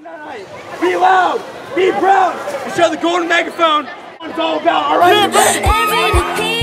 Be loud, be proud, and show the Golden Megaphone what it's all about, all right?